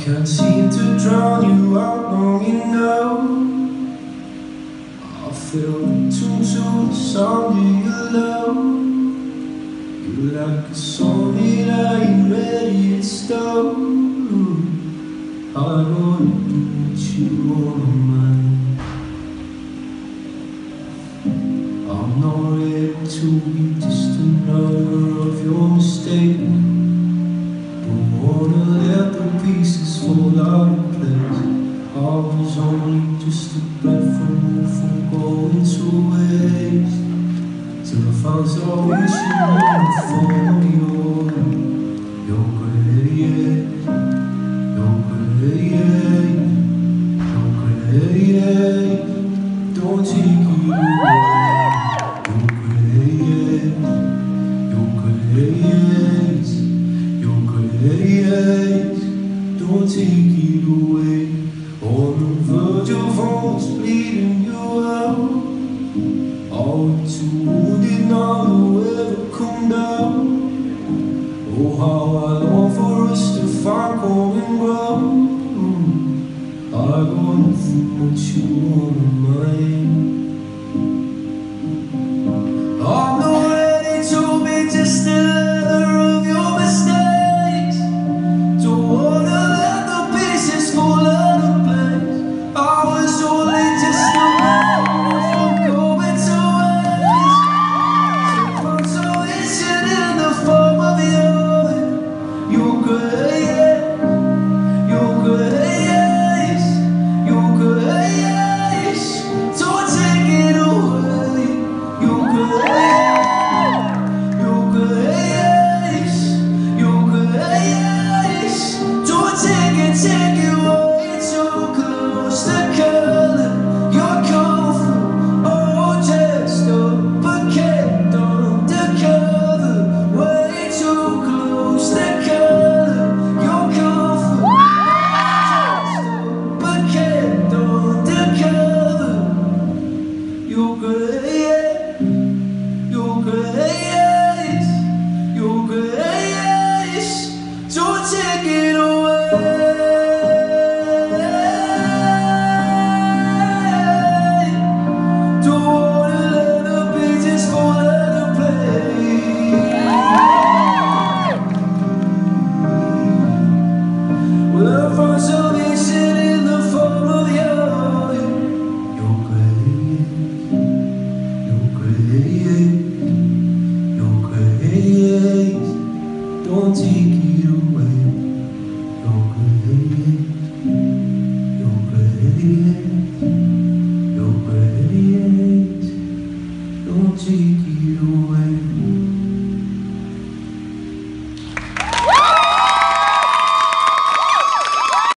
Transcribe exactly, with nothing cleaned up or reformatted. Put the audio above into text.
can't seem to drown you out long enough. I feel tuned to the sound of your love. You're like a song that ain't ready to stop. I wanna put you on my mind. I'm not ready to be just another of your mistakes. Don't wanna let the pieces fall out of place. I was only just a breath removed from going to waste, till I found salvation in the form of your, your grace, your grace, your grace. Don't take it away. Your grace, your grace, your grace. Don't take it away. On the verge of almost bleeding you out. All too wounded now to ever come down. Oh, how I long for us to find common ground. I wanna put you on my mind. I'm not ready to be just another of your mistakes. Don't wanna let the pieces fall out of place. I was only just a man from going to waste. So consolation in the form of your, your grace, your grace, your grace. Don't take it away. Your grace, your grace, your grace. Don't take it, take it way too close to color. Your comfort, all dressed up but kept undercover. Way too close to color. Your comfort, all dressed up but kept undercover. Your grace, your grace, your grace. Don't take it away. Don't wanna let the pieces fall out of place. Well, I found salvation in the form of your, your grace, your grace, your grace. Don't take it away. Your grace, your grace, your grace. Don't take it away.